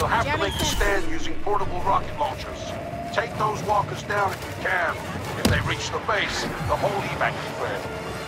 We'll have to make a stand using portable rocket launchers. Take those walkers down if you can. If they reach the base, the whole evac will fail.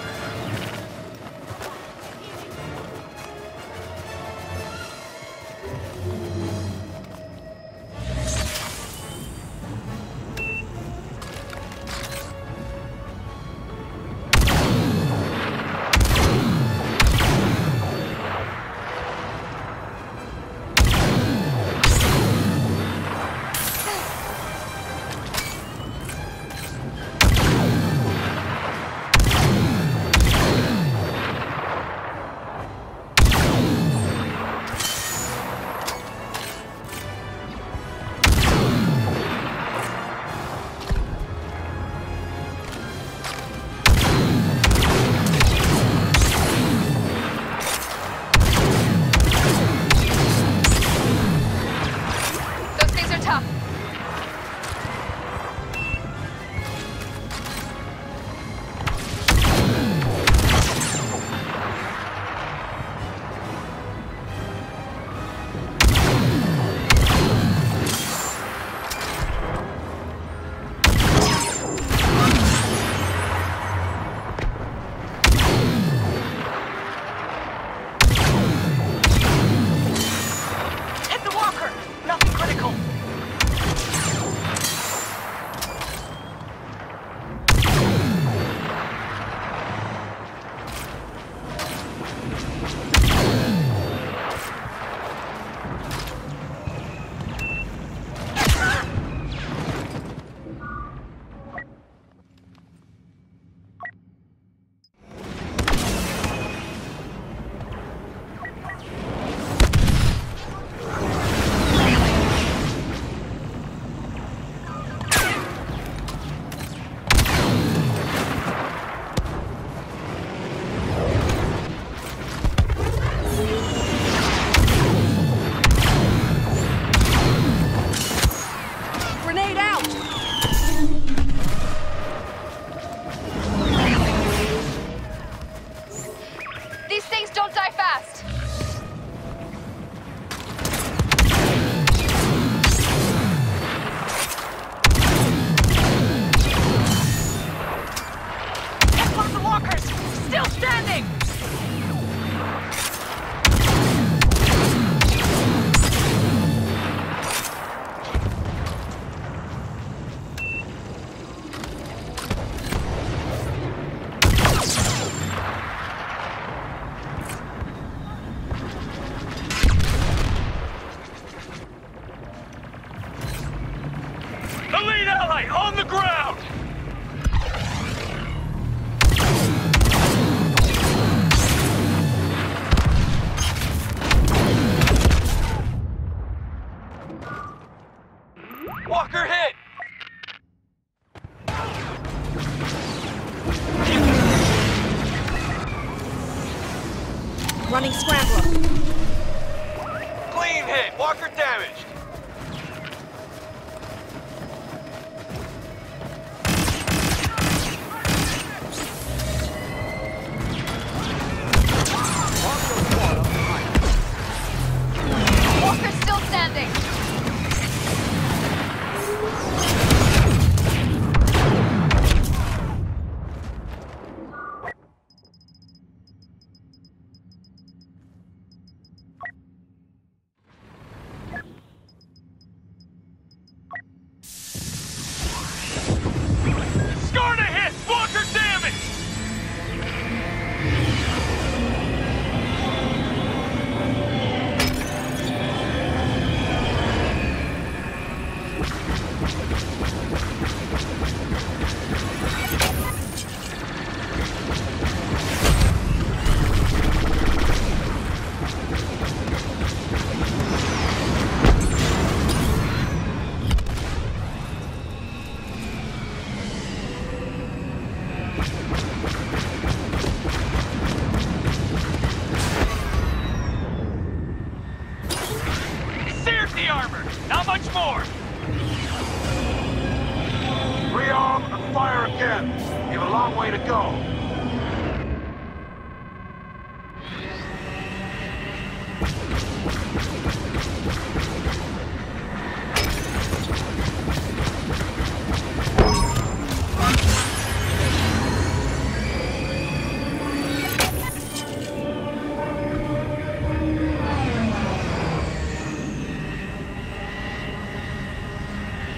On the ground! Walker hit! Running scrambler. Clean hit! Walker damaged! Walker's still standing! Scarred a hit! Walker damaged! Seared the armor! Not much more! Rearm and fire again. You have a long way to go.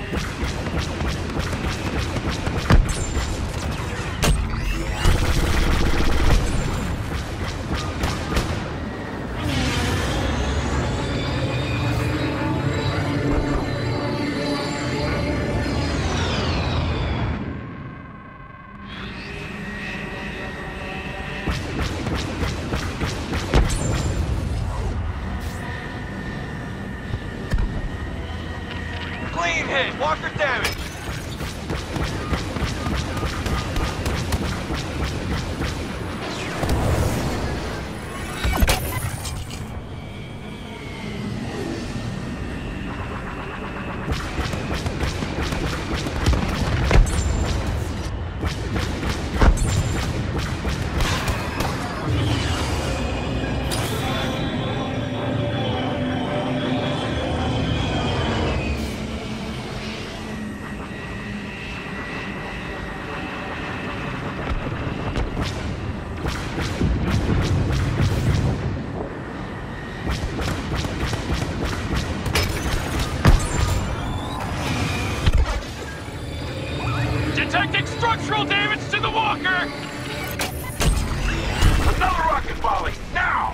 Clean hit! Walker damage! Detecting structural damage to the walker! Another rocket volley, now!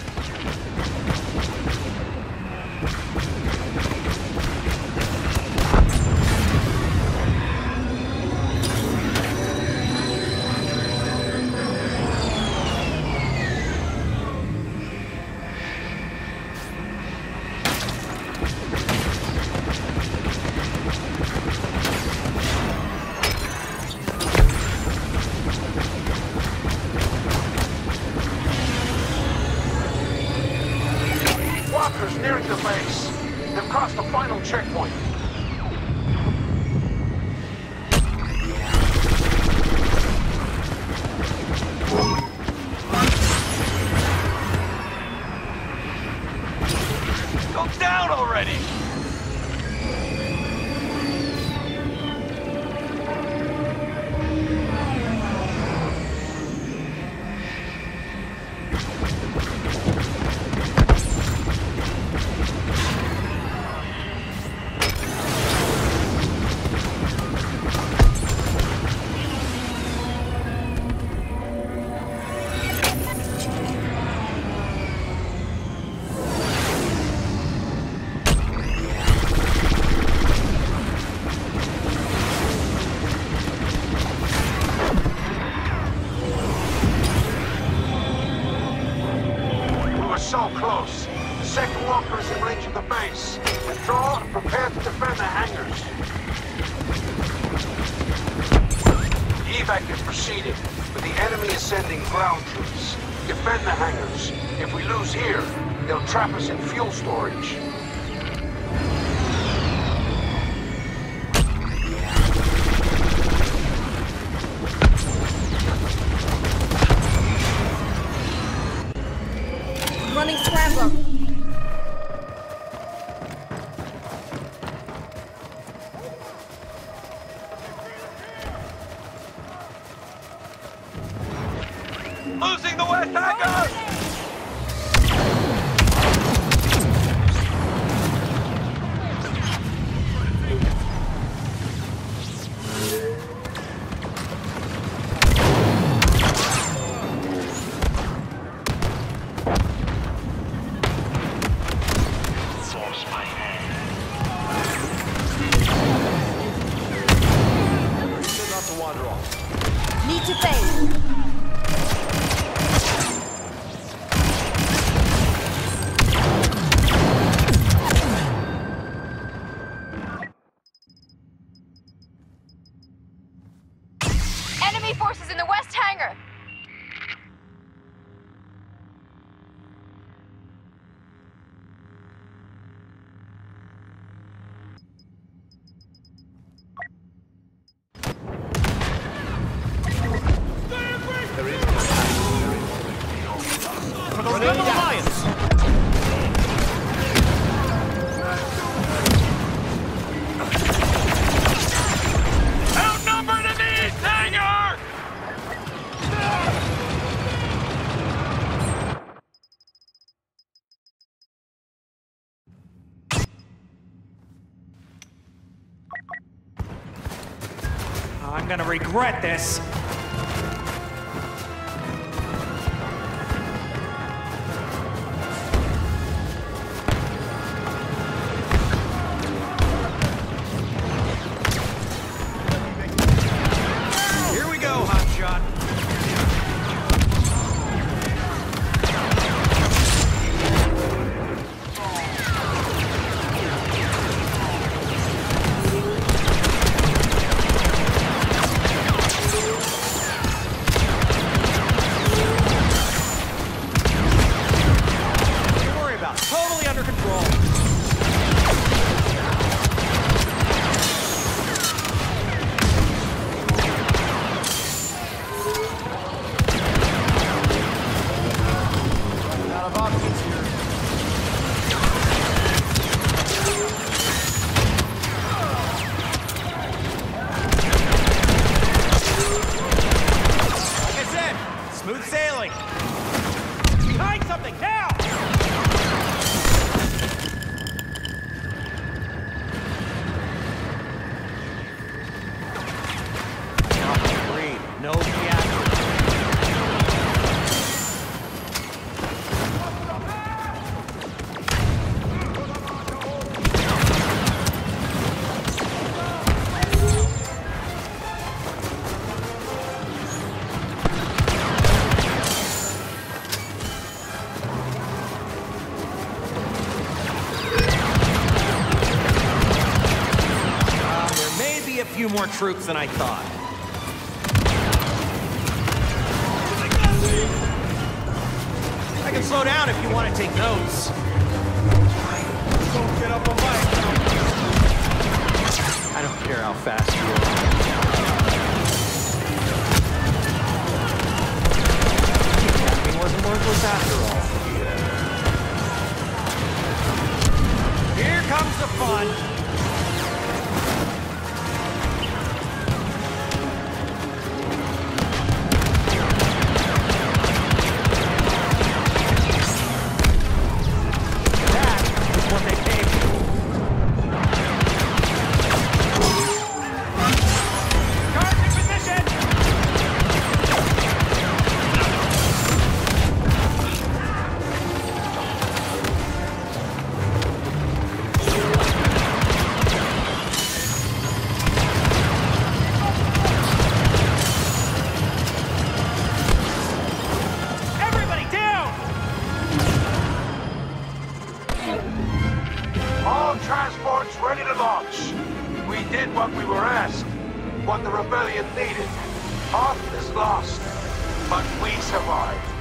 Walkers nearing the base. They've crossed the final checkpoint. Go down already! So close. The second walker is in range of the base. Withdraw and prepare to defend the hangars. The evac is proceeding, but the enemy is sending ground troops. Defend the hangars. If we lose here, they'll trap us in fuel storage. Running scrambler. Losing the West Hangar! Need to phase. Enemy forces in the west hangar. Outnumbered in the east hangar! I'm gonna regret this. Here we go, hotshot. Don't worry about it. Totally under control. Out of options here. Like I said, smooth sailing. Behind something now! Breathe. No theatrics. There may be a few more troops than I thought. I can slow down if you want to take notes. Don't get up on my... I don't care how fast you are. Kidnapping wasn't worthless after all. Here comes the fun. That is what they came for. Guards in position! Everybody down! All transports ready to launch. We did what we were asked, what the rebellion needed. Hoth is lost, but we survived.